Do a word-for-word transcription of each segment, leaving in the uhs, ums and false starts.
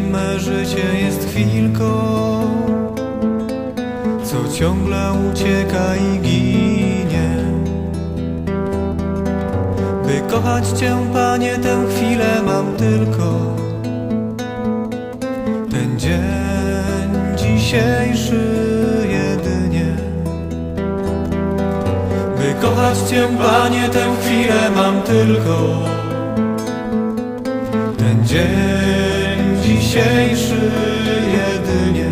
me życie jest chwilką, co ciągle ucieka i ginie. By kochać Cię, Panie, tę chwilę mam tylko. Ten dzień dzisiejszy jedynie. By kochać Cię, Panie, tę chwilę mam tylko. Ten dzień dzisiejszy jedynie.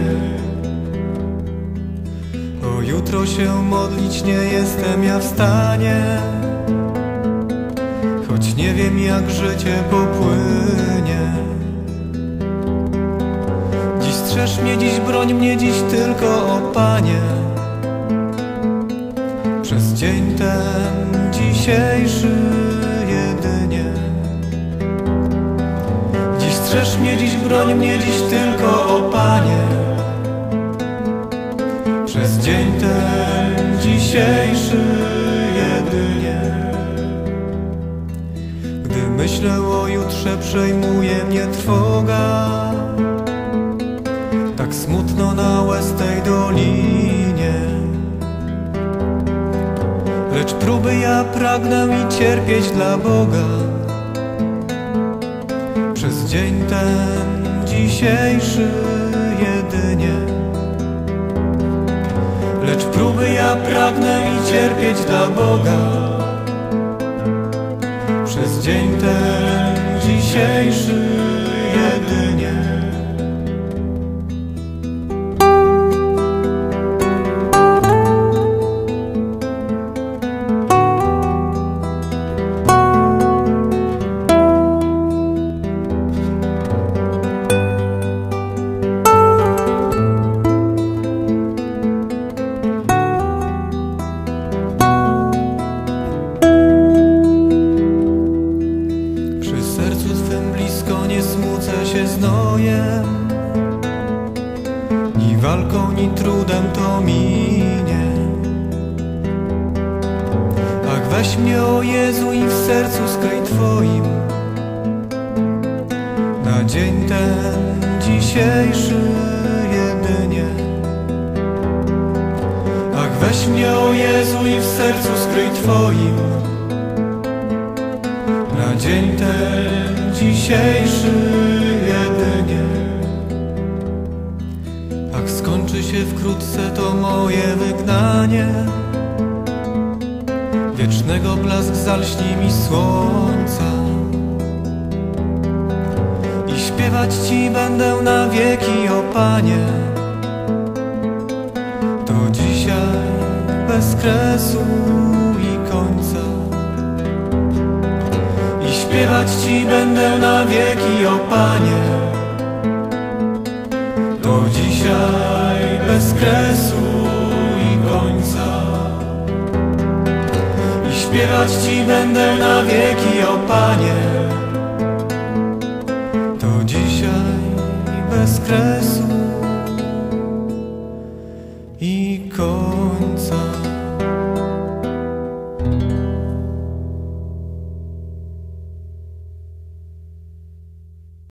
O jutro się modlić nie jestem ja w stanie, choć nie wiem, jak życie popłynie. Dziś strzeż mnie, dziś broń mnie, dziś tylko, o Panie, przez dzień ten dzisiejszy jedynie. Dziś strzeż mnie, dziś broń mnie, dziś tylko, o Panie, przez dzień ten dzisiejszy jedynie. Gdy myślę o jutrze, przejmuje mnie trwoga, tak smutno na łez tej dolinie. Lecz próby ja pragnę i cierpieć dla Boga, przez dzień ten dzisiejszy jedynie. Lecz próby ja pragnę i cierpieć dla Boga, przez dzień ten dzisiejszy jedynie. Nie smucę się znojem, ni walką, ni trudem to minie. Ach, weź mnie, o Jezu, i w sercu skryj Twoim na dzień ten dzisiejszy jedynie. Ach, weź mnie, o Jezu, i w sercu skryj Twoim na dzień ten dzisiejszy jedynie. Ach, skończy się wkrótce to moje wygnanie, wiecznego blask zalśni mi słońca. I śpiewać Ci będę na wieki, o Panie, to dzisiaj bez kresu i końca. Śpiewać Ci będę na wieki, o Panie, to dzisiaj bez kresu i końca. I śpiewać Ci będę na wieki, o Panie, to dzisiaj bez kresu